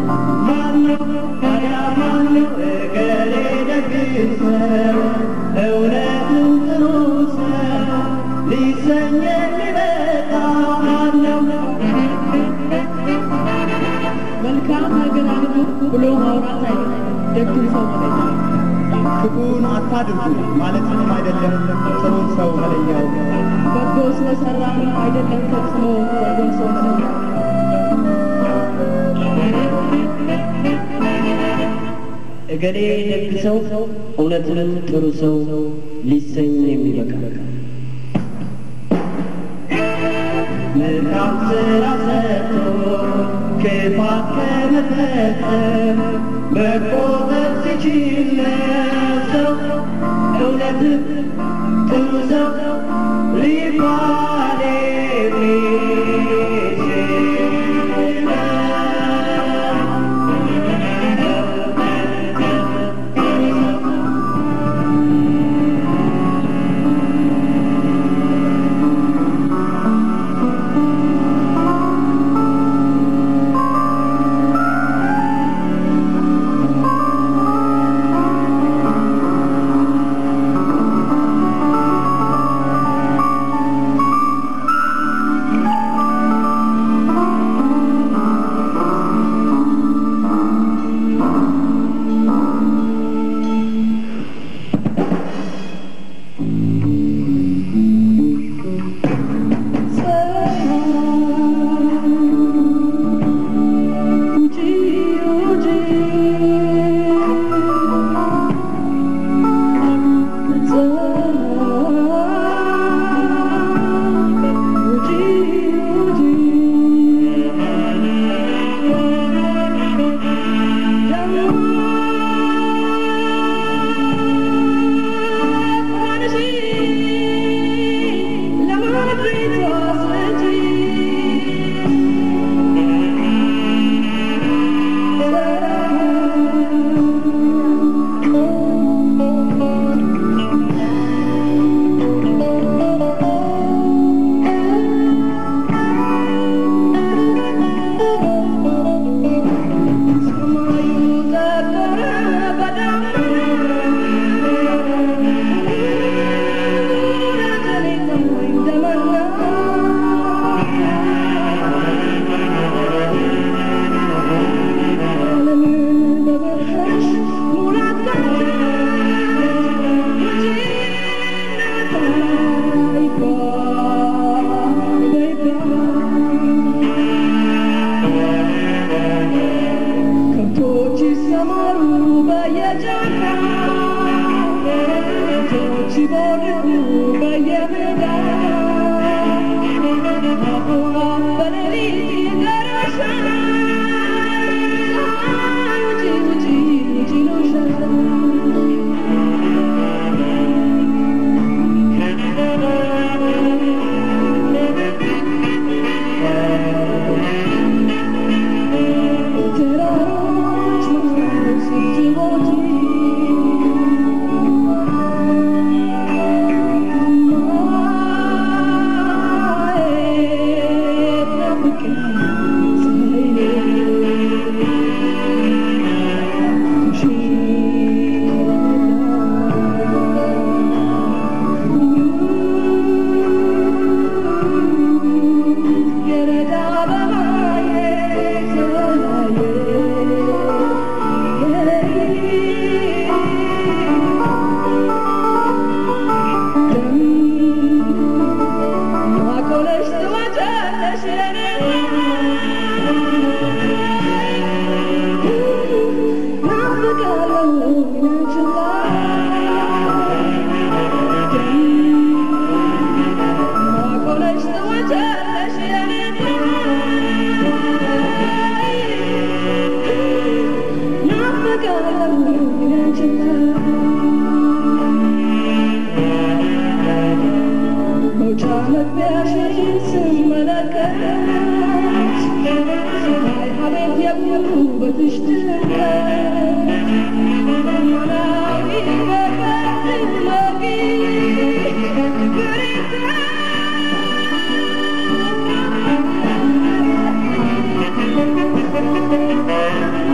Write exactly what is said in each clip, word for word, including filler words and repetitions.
ክፉን አታድርጉ ማለትም አይደለም ጥሩን ሰው መለያው በጎ ስለሰራን አይደለም ፈጽሞ በጎ ሰው መለያው እገሌ ደግ ሰው እውነትንም ጥሩ ሰው ሊሰኝ የሚበቃ መልካም ስራ ሰርቶ ክፋት ከመፈጸም መቆጠብ ሲችል ሰው እውነትም ጥሩ ሰው ሊባል Thank you.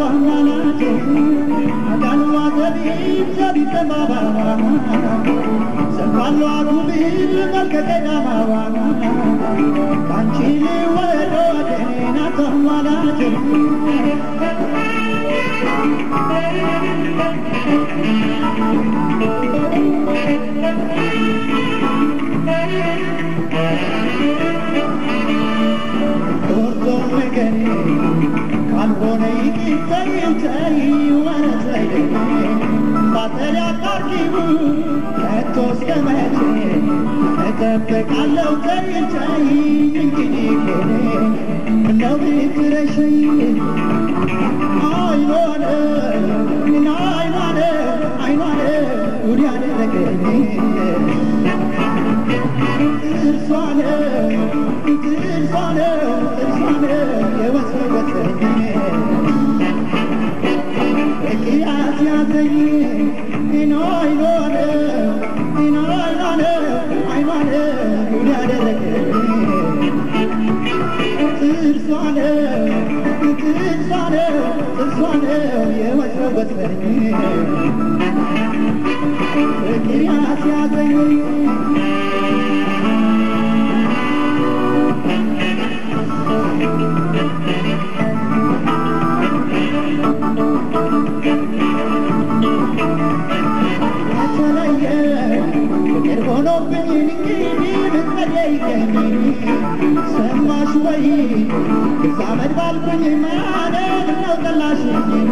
አማላጄ አዳንዋ ዘቢብ ዘቢብ ተንባባ ሰንፋሏ ጉብል መልከቀዳማዋ አንቺ ልወዶቴ ናት አማላጄ ኦርዶን መገኔ ካልሆነ ይቅርተኝ ተይ ወረት ላይ ደሜ ባተሪ አታርጊው ከቶ እስከ መቼ እጠብቃለሁ ተይ ተይ እንግዲህ ከኔ ምነው ብትረሺኝ አይኗን አይኗን አይኗን ጉድ ያደረገኝ ጥርሷን ጥርሷን ጥርሷን የወሰወሰኝ እቅያት ያዘኝ አይኗን አይኗን አይኗን ጉድ ያደረገኝ ጥርሷን ጥርሷን ጥርሷን የወሰወሰኝ እቅያት ያዘኝ ፍቅር ሆኖብኝ እንግዲህ ብትጠይቀኝ ሰማሽ ወይ ግዛመድ ባልኩኝ ማለት ነው ጠላሽኝ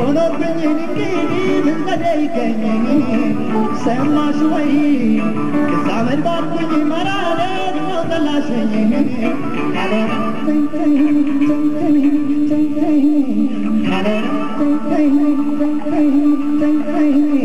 ሆኖብኝ እንግዲህ ምንገደ ይገኘኝ ሰማሽ ወይ ከዛ መድባብኝ መራለት ነው ጠላሸኝ አለ ተንተኝ ተንተኝ ተንተኝ አለ ተንተኝ ተንተኝ ተንተኝ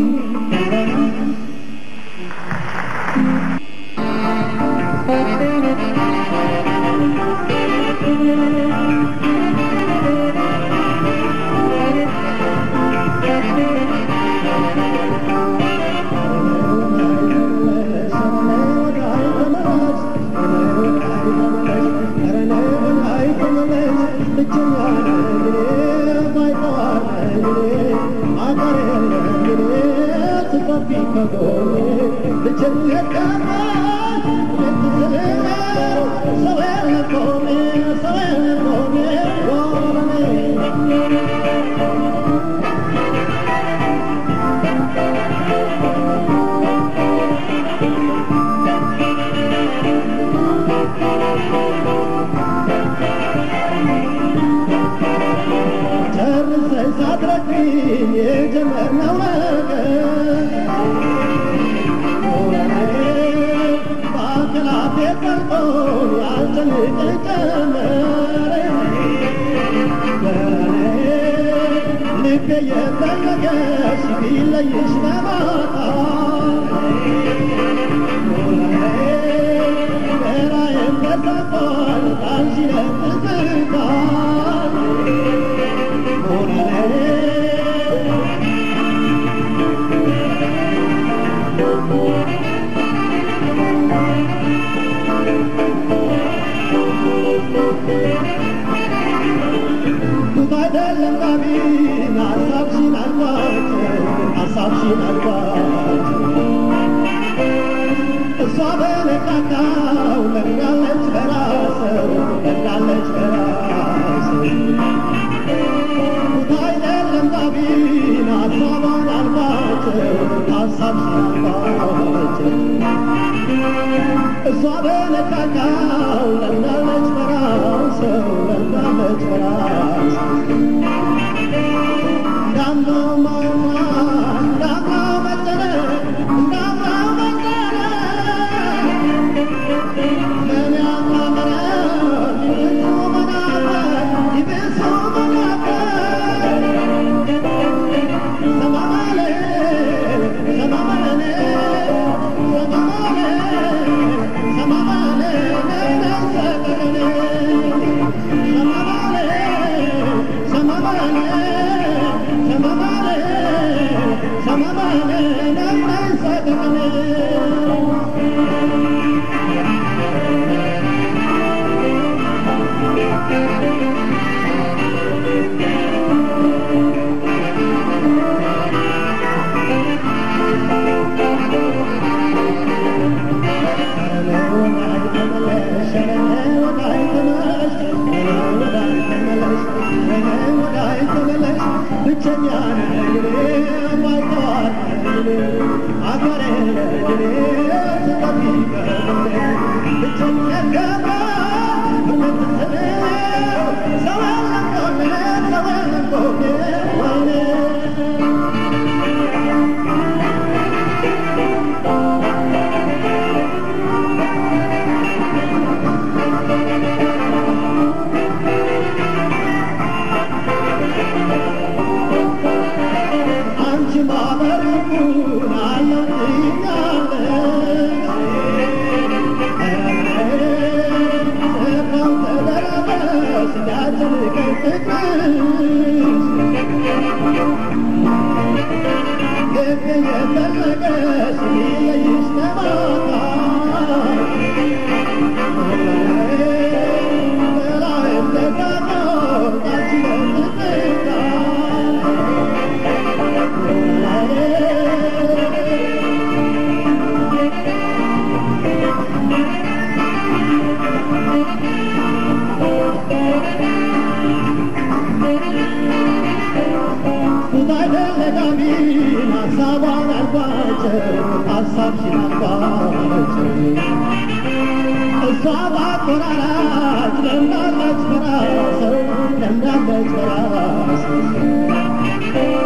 Thank you.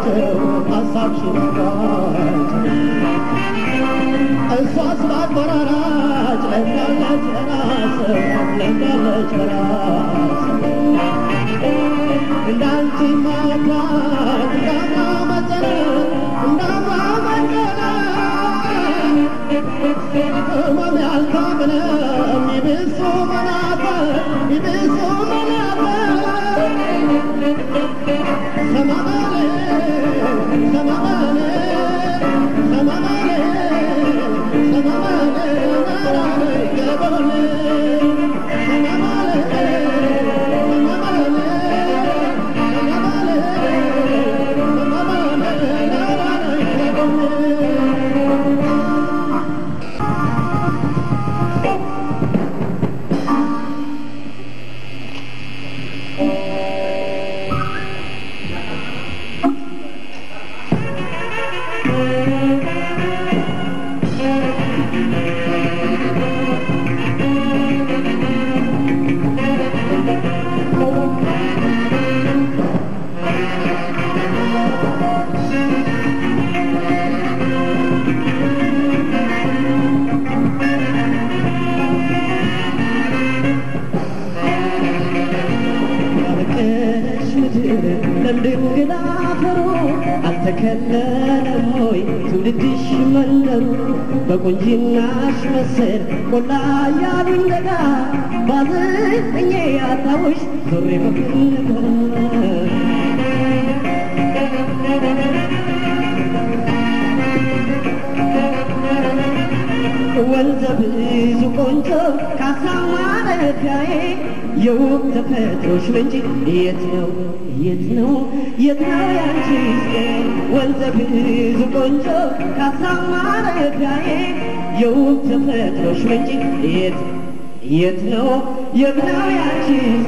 ናቸው ሀሳብሽን ጓዝ እሷስ ባቆራራጭ ለምዳለች ራስ ለምዳለች ራስ እንዳንቺ ማባት እንዳማመጠነ እንዳማመጠነ ህመም ያልታመነም ይብሱ መናፈር ይብሱ መናፈር ሰማማሌ ሰማማሌ ሰማማሌ ሰማማሌ ናራኔ ገበኔ ሰማማሌ ሰማማሌ ሰማማሌ ሰማማሌ ናራኔ ገበኔ አልተከለለም ሆይ ትውልድሽ መንደሩ በቁንጅናሽ መሰል ቆላ ያሉኝ ደጋ ባዝኜ ያጣሁሽ ዞሬ በፍለጋ ወንዘ ብዙ ቆንጆ ካሳማረፊያዬ የውብ ተፈጥሮሽ ምንጭ የት ነው የት ነው የት ነው ያንቺስ ወንዘ ብዙ ቆንጆ ካሳማረፊያዬ የውብ ተፈጥሮሽ ምንጭ የት የት ነው የት ነው ያንቺስ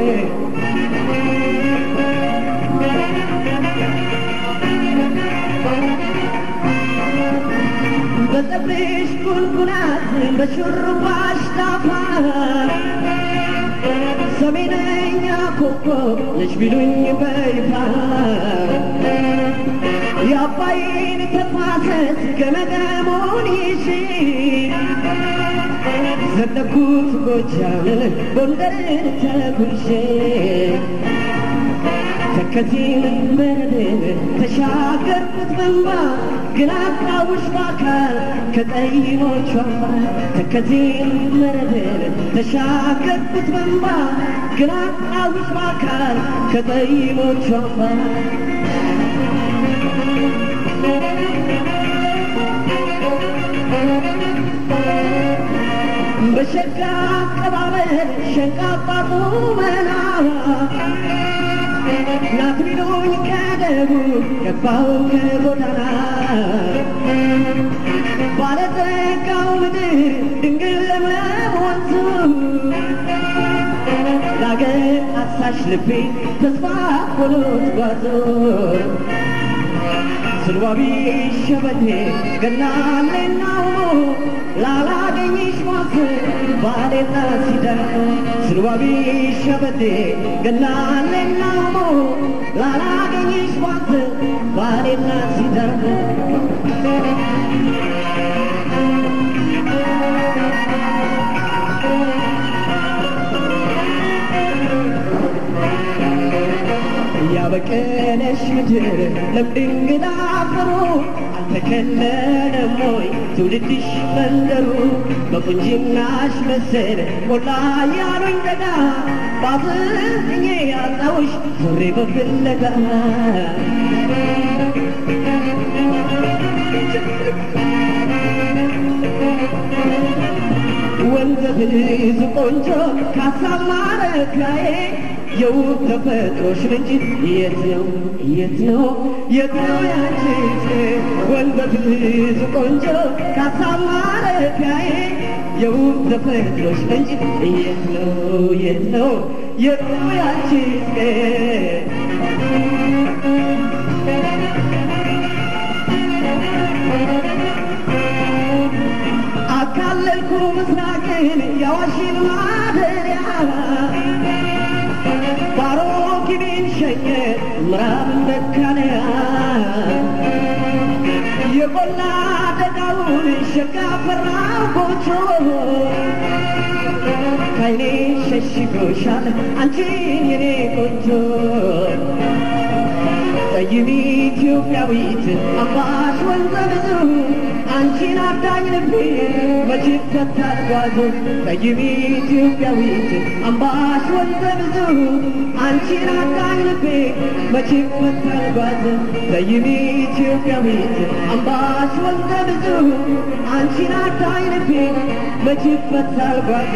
በፀጉርሽ ጉንጉናት በሹሩባሽ ዳፋ ሰሜነኛ ኮከብ ነሽ ቢሉኝ በይፋ የአባይን ተፋሰስ ገመገሙን ይዤ ዘለኩት ጎጃምን ጎንደርን ተጉዤ ተከዜን በረድን ተሻገርኩት በእንባ ግን አጣሁሽ በአካል ከጠይሞቿ ተከዜን በረድን ተሻገርኩት በእንባ ግን አጣሁሽ በአካል ከጠይሞቿ በሸጋ አቀባበል ሸንቃጣ ቁመና ናት ቢሉኝ ከደቡብ ገባሁ ከጎዳና ባለጸጋው ምድር ድንግል ለምለም ወንዙ ለአገር አሳሽ ልቤ ተስፋ ሆኖት ጓዞ ስልዋቢ ሸበቴ ገናሌና ውሞ ላላገኝሽ ሟት ባሌና ሲዳሞ ስልዋቢ ሸበቴ ገናሌና ውሞ ላላገኝሽ ሟት ባሌና ሲዳሞ ያበቀለሽ ምድር ለምድንግል አፈሩ አልተከለለም ሆይ ትውልድሽ መንደሩ በቁንጅናሽ መሰል ቆላ ያሉኝ ደጋ ባዝኜ ያጣሁሽ ዞሬ በፍለጋ ወንዘ ብዙ ቆንጆ ካሳማረፊያዬ የውብ ተፈጥሮሽ ምንጭ የት ነው የት ነው የት ነው ያንቺስ ወንዘ ብዙ ቆንጆ ካሳማረፊያዬ የውብ ተፈጥሮሽ ምንጭ የት ነው የት ነው የት ነው ያንቺስ አካለልኩ ምስራቅን ያዋሽን ማደሪያ ባሮኪን ሸኘ ምዕራብ መካለያ የቆላ ደጋውን ሸጋፈራው ጎጆ ከዓይኔ ሸሽጎሻል አንቺን የኔ ቆንጆ ጠይሚ ኢትዮጵያዊት አምባሽ ወንዘ ብዙ አንቺን አዳኝ ልቤ መች ይፈታል ጓዙ ጠይሚ ኢትዮጵያዊት አምባሽ ወንዘ ብዙ አንቺን አዳኝ ልቤ መች ይፈታል ጓዙ ጠይሚ ኢትዮጵያዊት አምባሽ ወንዘ ብዙ አንቺን አዳኝ ልቤ መች ይፈታል ጓዙ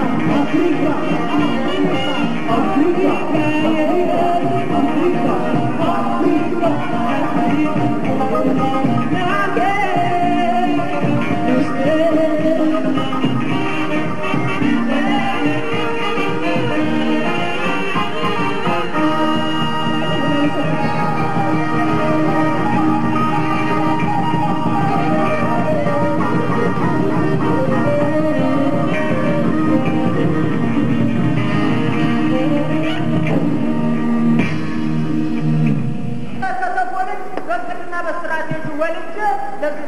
Africa, Africa, Africa, Africa.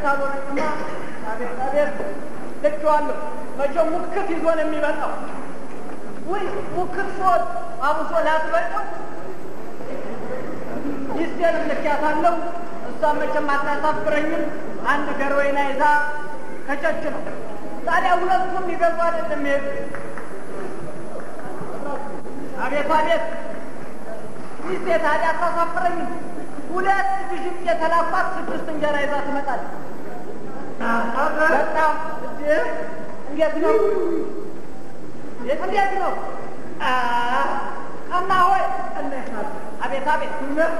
ካልሆነማ አቤት አቤት ልኬዋለሁ። መቼም ሙክት ይዞ ነው የሚመጣው። ወይ ሙክት ሶት አብሶ ላትበቀው ሚስቴን ልኬያታለሁ። እሷም መቼም አታሳፍረኝም። አንድ ገርወይና ይዛ ከቸች ነው። ታዲያ ሁለቱም ይገዙ አይደለም ይሄዱ። አቤት አቤት ሚስቴ ታዲያ አታሳፍረኝም። ሁለት ብሽቅ የተላኳት ስድስት እንጀራ ይዛ ትመጣለች። በጣም እንዴት ነው እንዴት ነው እና ሆይ አቤት አቤት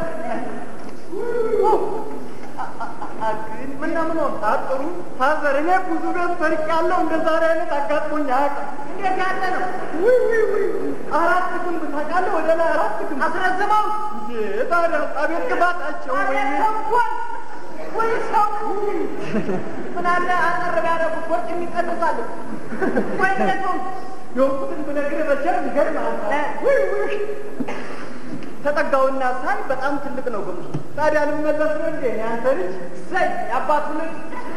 ምን ነው ምን ሆነ? አጥሩ ፋዘር እኔ ብዙ ቤት ሰርቄያለሁ። እንደ ዛሬ አይነት አጋጥሞኝ አያውቅም። እንዴት ያለ ነው? ውይ ውይ ውይ አራት ግንብ ታውቃለህ? ወደ ላይ አራት ግንብ አስረዝመው ታዲያ አቤት ግባታቸው ወይ ሰንኳን ወይ ሰው ምን አለ አጠር ቢያደርጉት ወርቅ የሚቀንሳሉ ወይ ነቶም የወቁትን ብነግርህ መቼም ይገርምሃል። ውይ ውይ ተጠጋውና ሳይ በጣም ትልቅ ነው ግምቱ። ታዲያ ልመለስ ነው እንዴ ያንተ ልጅ? ሰይ ያባቱ ልጅ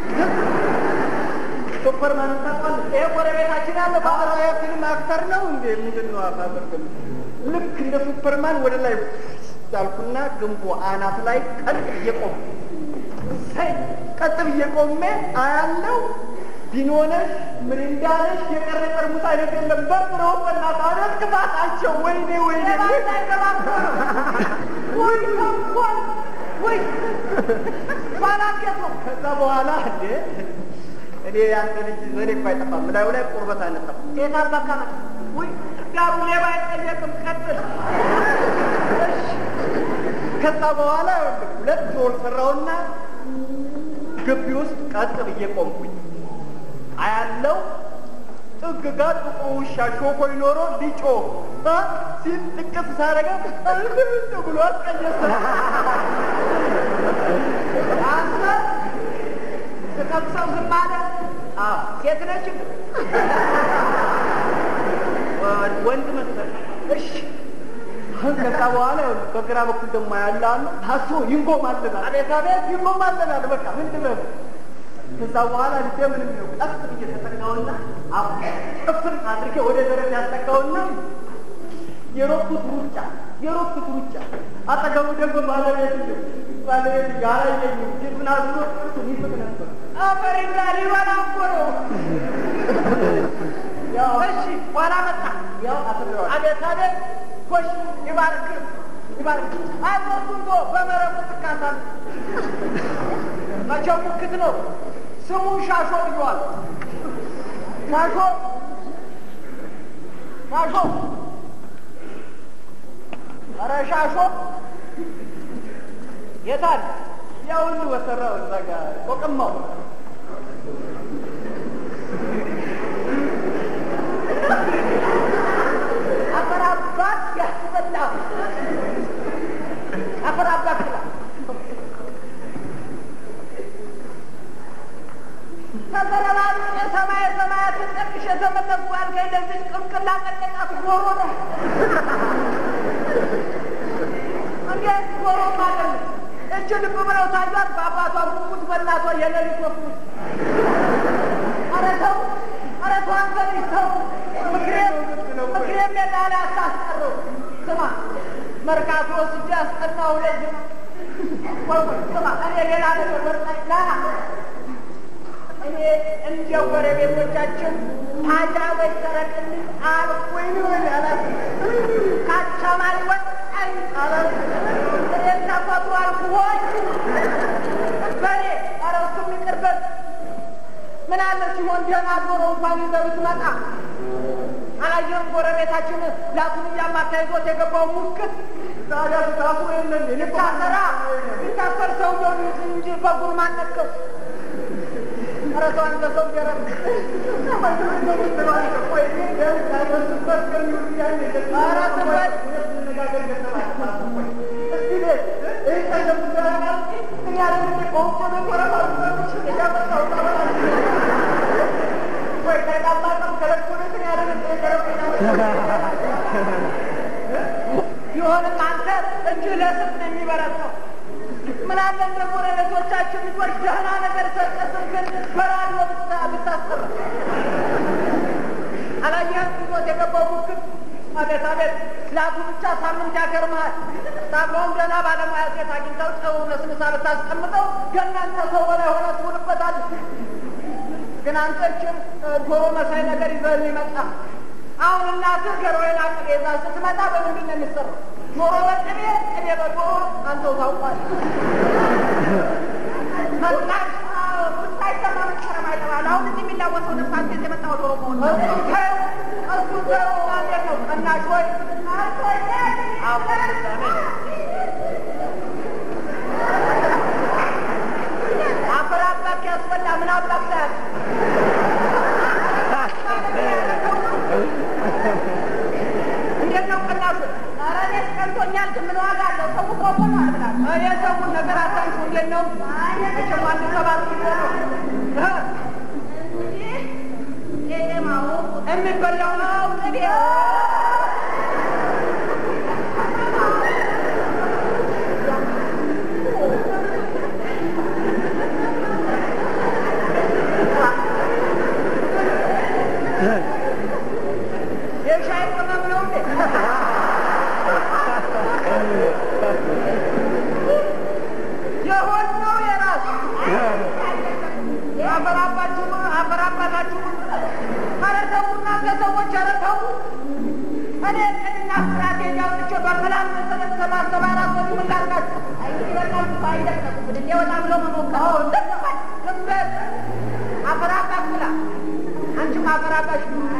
ሱፐርማን ታውቃለህ? ይሄ ጎረቤታችን ያለ ባለሙያችን አክተር ነው እንዴ? ምንድን ነው አታደርግም? ልክ እንደ ሱፐርማን ወደ ላይ ዳልኩና ግንቡ አናት ላይ ቀጥ ብዬ ቆሜ ሰይ ቀጥ ብዬ ቆሜ አያለው ቢኖነሽ ምን እንዳለሽ የቀረ ጠርሙስ አይነት የለም። በጥረው በእናት አለት ግባታቸው ወይኔ ወይኔ ወይ እንኳን ወይ ባላገቶ ከዛ በኋላ እንዴ እኔ ያንተ ልጅ ዘዴ እኮ አይጠፋም። ላዩ ላይ ቁርበት አይነጠፋም። ጌታ አባካና ወይ ጋሩ ሌባ አይጠየቅም። ቀጥል። ከዛ በኋላ ሁለት ዞር ሰራውና ግቢ ውስጥ ቀጥ ብዬ ቆምኩኝ። አያለው ጥግ ጋር ጥቁ ውሻ ሾኮይ ኖሮ ሊጮ ሲል ጥቅስ ሳረገ እንድ ብሎ አስቀየሰ። አንተ ተከብሰው ዝም አለ። አዎ ሴት ነች ወንድ መሰለኝ። እሺ ከዛ በኋላ በግራ በኩል ደግሞ ያለ ታሶ ይንጎማልናል። አቤት አቤት ይንጎማልናል። በቃ ምንድን ነው? ከዛ በኋላ ልጄ ምንም ነው ቀስ ብዬ ተጠጋውና አሁ ጥፍን አድርጌ ወደ ደረት ያስጠጋውና የሮኩት ሩጫ የሮኩት ሩጫ አጠገቡ ደግሞ ባለቤት ነው። ባለቤት ያላየኝ ጅብና ብሎ ጥርሱን ይፍቅ ነበር። አፈሪና ሊበላ እኮ ነው። ያው እሺ ኋላ መጣ። ያው አፍሬዋል። አቤት አቤት ኮሽ ይባርክ ይባርክ አይወጡቶ በመረቡ ትካታል። መቼም ሙክት ነው። ስሙን ሻሾ ብሏል። ሻሾ ሻሾ ኧረ ሻሾ የታል? ያው ሁሉ በሰራው እዛ ጋር ቆቅማው አፈራባት ያስበላ አፈራባት ተተረባሉ የሰማይ ሰማያትን ጠቅሽ የተመለሱ አልገኝ ለዚህ ቅምቅላ ቀጠቃት ዞሮ ነው። እንዴት ዞሮ ማለት ነው? እጅ ልብ ብለው ታጇት በአባቷ ጉጉት በእናቷ የሌሊት ወፍሙት። ኧረ ተው ኧረ ተው አንተ ልጅ ተው። ምክሬም ምክሬም የላለ አታስቀረው። ስማ መርካቶ ወስጄ አስጠናው ልጅ ወይ ወይ ስማ እኔ ሌላ ነገር ወጣኝ ላና እኔ እንደ ጎረቤቶቻችን ታጃ ወይ ሰረቅልኝ አልኩኝ አላት። ካቻማል ወጣኝ አላት። እኔን ተፈጥሮ አልኩሆች በኔ ኧረ እሱም ይቅርበት። ምን አለ ሲሆን ደህና ዞሮ እንኳን ይዘሩት መጣ። አላየህም ጎረቤታችን ላቱን እያማታ ይዞት የገባው ሙክት ታዲያ ስታሱ የለን ልታሰራ ልታሰር ሰውየውን እንጂ በጉር ማነቀው። ኧረ ተው አንተ ሰው ገረም ኧረ ትበል እስቲ ቤት ይህ ቀደምዘራቃል ያለ ቆንጮ በቆረባሉች እያመጣው ወይ ከቃማቀም ከለኮነትን ያለ ቢሆንም አንተ እጅህ ለስፍ ነው የሚበረታው። ምን አለ እንደ ጎረቤቶቻችን ልጆች ደህና ነገር ሰጠስን ግን በራዲዮ ብታሰራ አላየህም? ይዞት የገባው ሙክት አቤት አቤት ስላቱ ብቻ ሳምንት ያገርመሃል። ታብለውም ደህና ባለሙያ ሴት አግኝተው ጨው ነስንሳ ብታስቀምጠው ከእናንተ ሰው በላይ ሆነ ትውልበታል። ግን አንተችን ዶሮ መሳይ ነገር ይዘህ ይመጣ። አሁን እናትህ ገሮዬን አቅቤ ይዛ ስትመጣ በምንድን ነው የሚሰራው? ዶሮ በቅቤ ቅቤ በዶሮ አንተው ታውቃለህ። መጣች ሳይሰማ መቸረም አይጠባል። አሁን እዚህ የሚላወሰው ነፍስ አንተ የመጣው ዶሮ መሆኑ እሱ ዘው ማለት ነው። እናሽ ሆይ አፈር አባክ ያስበላ ምን አባክ ያል እንዴት ነው ቅናሹ? ኧረ እኔስ ቀንቶኛል ግን ምን ዋጋ አለው? ሰው እኮ እኮ ነው አልብላል። እኔ ሰውን ነገር አታንሹ። እንዴት ነው መቼም አንድ ሰባት ነው የሚበላው ነው ቅቤ የሻይ ቅመም ነው እንዴ? የሆን ነው የራሱ አፈራባችሁ አፈራባታችሁ። ኧረ ተው እናንተ ሰዎች ኧረ ተው። እኔ ቅድና ስትራቴጂ አውጥቼ በፕላን መሰረት ሰባት ሰባ አራት ወዲህ ምን ላድርጋችሁ? አይበቃል አይደለም እንዴ ወጣ ብሎ መሞከር እንደሰማል ዝምበል አፈራባሽ ብላ አንቺም አፈራባሽ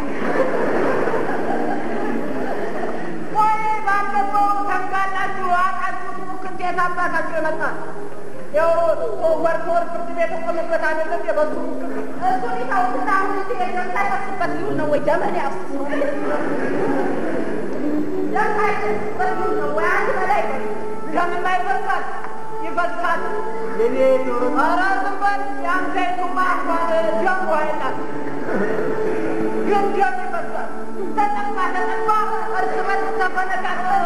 ወይ ባለፈው ተንጋላችሁ አቃችሁት ሙክት የታባታችሁ የመጣ ያው ወር ከወር ፍርድ ቤት ቆመበት አይደለም የበዙ ሙክት እሱ ሊታውቁት አሁን እዚህ የደምታ ይፈስበት ሊሆን ነው ወይ ደመን ያፍስ ነው ደምታ ይፈስበት ሊሆን ነው ወይ አንድ በላይ ደምን ማይፈሳል ይፈሳል። የኔ ዶሮ ኧረ ዝም በል የአንተ ይቱማ እንኳን ደም ዋይላል ግን ደም ይፈሳል። ተጠማ ተጠማ እርስ በርስ ተፈነቃቀል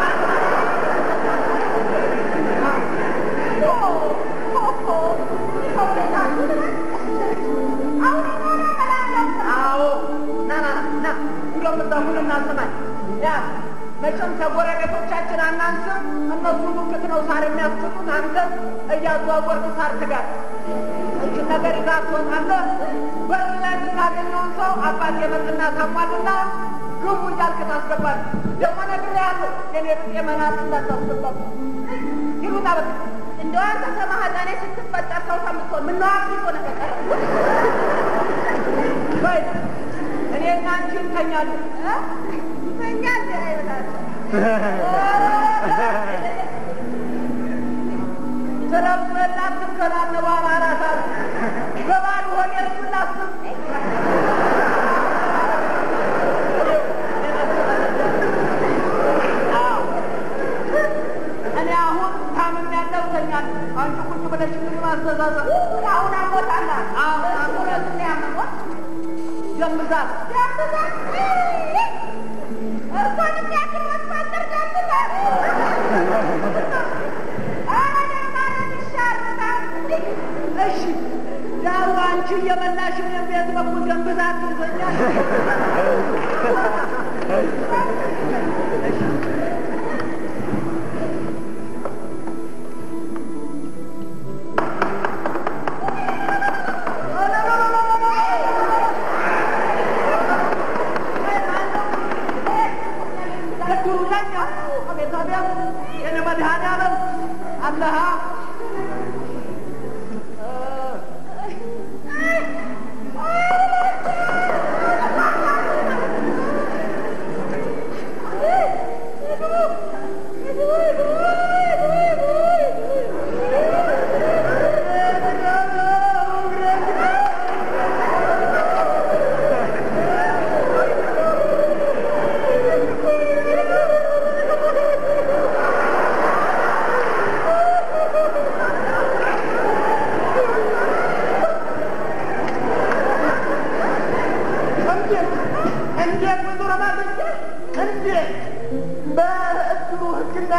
አዎ ና ና ና እንደው ምታሁን እናስማል ያ መቼም ከጎረቤቶቻችን አናንስም። እነሱ ሙክት ነው ሳር የሚያስጥጡት። አንተም እያዘዋወርክ ሳር ትጋር እችን ነገር ይዛ ትወጣለህ። በር ላይ የምታገኘውን ሰው አባት የመጥና ታሟልና ግቡ እያልክ ታስገባለህ። ደግሞ ነግሬሃለሁ የኔ ብጤ መናት እንዳታስገባብ ይሉና በቃ እንደው አንተ ከማህፀኔ ስትፈጠር ሰው ከምትሆን ምነው አፍሪቆ ነቀቀር በይ እኔና አንቺ እንተኛለን ተኛለ አይበላል ስለምላት ትከናነባ አራራት በባል ሆኔ ስላስብ እኔ አሁን ታምም ያለው ተኛል። አንቺ ቁጭ ብለሽ ምን ማስተዛዘብ አሁን አሞታላ አሁን አሞት ነው ያመሞት ጀምዛት ጀምዛት እርሷን የሚያክል መስማጠር ጀምዛት እሺ ያው አንቺ እየበላሽ እኔም ቤት በኩል ጀምዛት ትዘኛል።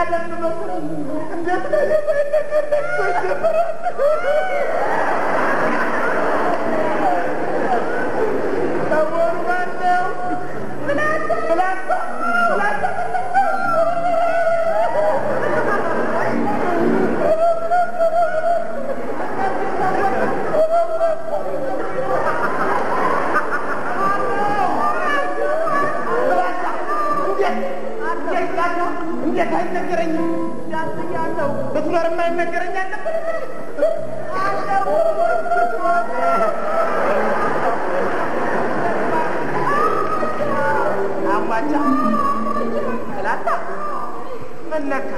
ያለን መስሎኝ እንዴት ነው የማይነገር ሰሞኑ ማነው ብላታ ብላታ ብላታ እንዴት አይነገረኝም? ያለው ብትኖር የማይነገረኝ አለበት አለው አማቻ ብላታ መነካ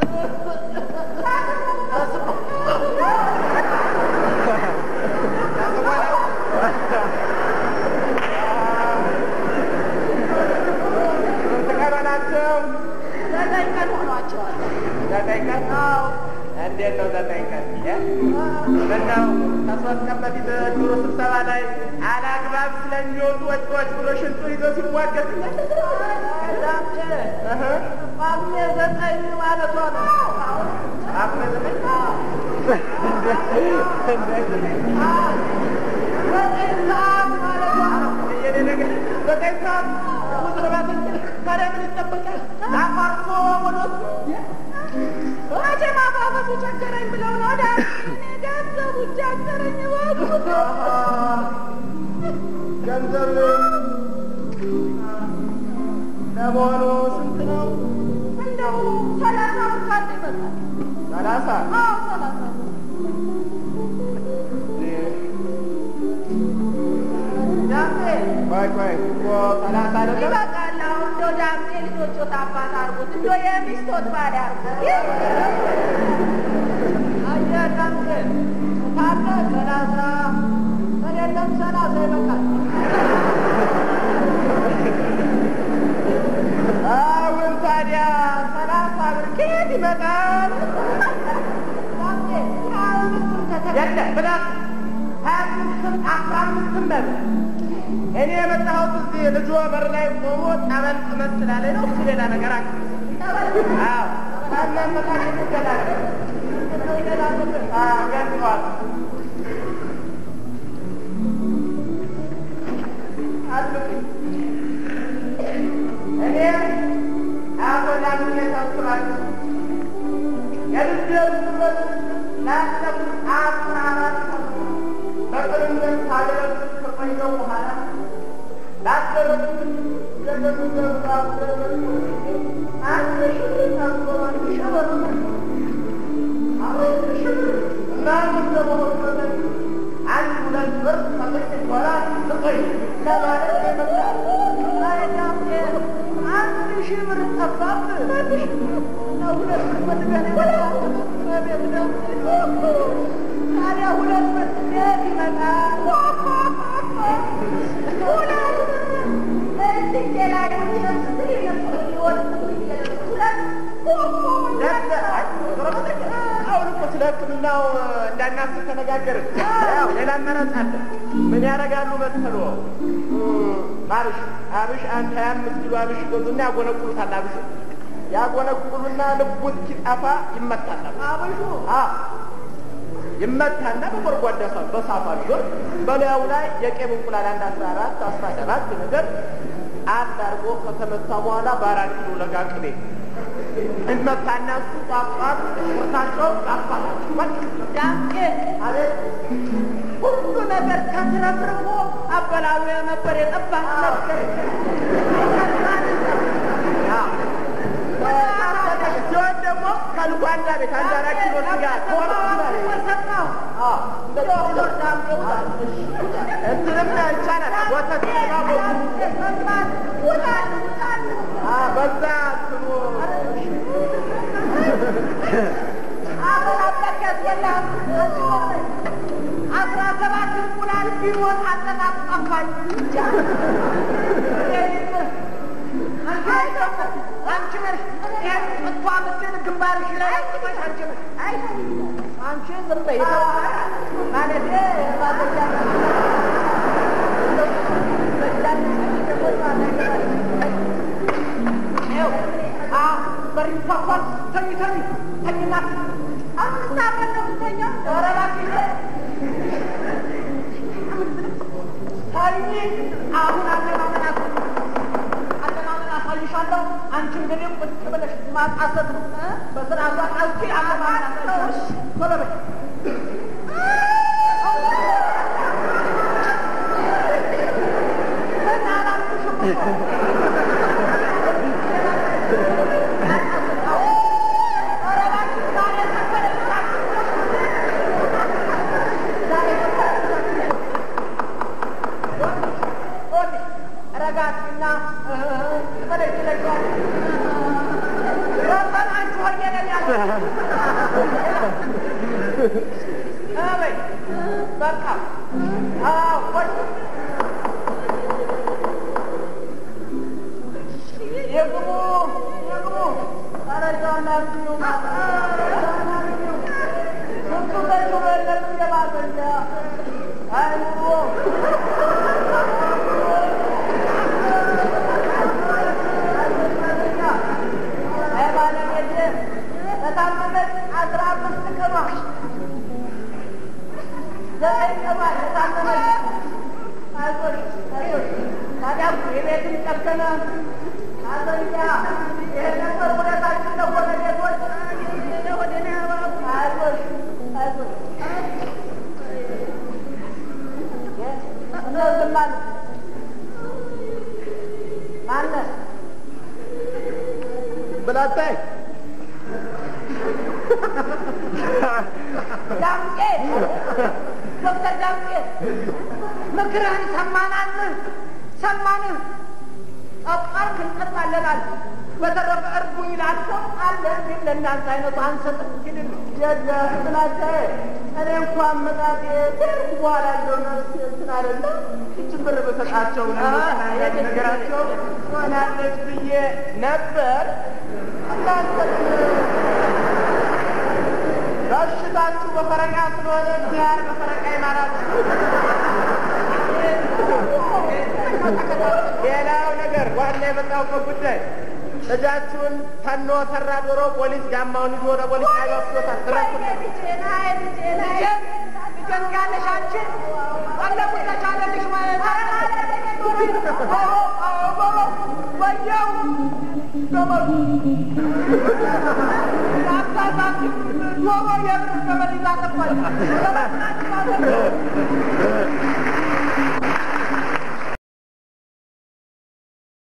ተቀበላቸው ዘጠኝ ቀን ሆኗቸዋል። ዘጠኝ ቀን ነው። እንዴት ነው ዘጠኝ ቀን? ምነው ከሶስት ቀን በፊት ጆሮ ስብሰባ ላይ አላግባብ ስለሚወጡ ወጪዎች ብሎ ሽንጡን ይዞ ሲሟገት ዳምጤ ጳጉሜ ዘጠኝ ማለቷ ነው። ጳጉሜ ዘጠኝ ዘጠኝ ሰዓት ማለቷ ነው። የኔ ነገር ዘጠኝ ሰዓት ታዲያ ምን ይጠበቃል? አፋርሶ ወዶት ወደ ማፋፈሱ ቸገረኝ ብለው ነው ዳ ገንዘቡ ቸገረኝ ወጉት ገንዘብ ለመሆኑ ስንት ነው? እንደው ሰላሳ ብር ይመጣል። ሰላሳ አዎ ሰላሳ ዳምጤ ቆይ ቆይ እኮ ሰላሳ አይደለም ይበቃል። አሁን እንደው ዳምጤ ልጆቹት አባት አድርጉት እንደው የሚስቶት ባል አድርጉት። አየህ ዳምጤ ታለ ሰላሳ ከሌለም ሰላሳ ይበቃል። አሁን ታዲያ ሰላሳ ብር ከየት ይመጣል? ዳምጤ ሀያ አምስት ብር ከተገኘ የለም ብላት ሀያ አምስትም አስራ አምስትም በል እኔ የመጣሁት እዚህ ልጆ በር ላይ ቆሞ ጠበል ጥመት ስላለኝ ነው። እሱ ሌላ ነገር አለ። አዎ ካለመጣ ይገላል ይገላል። አዎ ገንዘዋል አልኩኝ እኔ አቆላም የታስራል የልጆች ትምህርት ላሰብ አስራ አራት በቅርንነት ታገለግል ከቆየሁ በኋላ ላሰበኩት የገንዘብ ራስደረግ አንድ ሺህ ታስበዋል ሸበሩ አሁን ሺህ እና ምንደመሆን መጠን አንድ ሁለት ብር ከጥቅ በኋላ ስጠኝ ለማለት የመጣል አይዳም አንድ ሺህ ብር ጠፋብ ለሁለት ብር መድገን ይመጣል በቤት ነው ታዲያ ሁለት ብር እንዴት ይመጣል? ሁለት እጅ ላይ አሁን እኮ ስለ ሕክምናው እንዳናስብ ተነጋገርን። ያው ሌላ አማራጭ አለ። ምን ያደርጋሉ መሰሎ አብሽ አብሽ አንድ ሀያ አምስት ኪሎ አብሽ ይገዙና ያጎነቁሉታል። አብሽ ያጎነቁሉና ልቡ እስኪጠፋ ይመታል። አብሹ ይመታና በጎርጓዳ ሳህን በሳፋ ቢሆን በላዩ ላይ የቄብ እንቁላል አንድ አስራ አራት አስራ ሰባት ነገር አንድ አድርጎ ከተመታ በኋላ በአራት ኪሎ ለጋ ቅቤ እንመታና እሱ ጣፋት ወታቸው ጣፋት ዳምጤ አቤት ሁሉ ነገር ተትረፍርፎ አበላሉ ነበር የጠባህ ነበር ሲሆን ደግሞ ከልጓንዳ ቤት አንድ አራት ኪሎ ስጋ ወሰናው እንትንም ይቻላል ወተት በዛ ስሙ አበላበከት የለም አስራ ሰባት እንቁላል ቢሆን አጠናቅ ጠፋኝ አንቺ ነሽ ይህን ጥቷ ምስል ግንባርሽ ላይ ጥመሽ አንቺ ነሽ አይ አንቺ ዝም በይ ማለቴ ማለጃ በር ይንኳኳል። ተኝ ተኝ ተኝና አምስት አብረን ነው የምተኛው። ኧረ እባክሽ ተኝ። አሁን አለማመናት አለማመን አሳይሻለሁ። አንቺ እንግዲህ ቁጭ ብለሽ ማጣሰት በስርዓቱ አጣልቂ አለማመናት ቶሎ በይ። Belatai. Damke. Dokter Damke. Mekerhan samanan. Samanan. Apar kentallenan. በተረፈ እርቡ ይላል ሰው አለ። ግን ለእናንተ አይነቱ አንሰጥም። ግን የለ ብላታይ እኔ እንኳን መጣጤ ትርጉ በኋላ ያለው ነፍስ እንትን አይደለ እችን ብር በሰጣቸው ነገራቸው ሆናለች ብዬ ነበር። እናንተ በሽታችሁ በፈረቃ ስለሆነ እግዚአብሔር በፈረቃ ይማራችሁ። ሌላው ነገር ዋና የመጣሁበት ጉዳይ ልጃችሁን ተኖ ሰራ ዶሮ ፖሊስ ጋማውን ይዞ ወደ ፖሊስ ጣቢያ ወስዶታል። ትረኩልኝ ልጄን ያለሽ አንቺ ባለፉት ተቻለልሽ ማለት ወየው ገመዱ አባባት ዶሮ የብር ገመድ ይዛ ተባል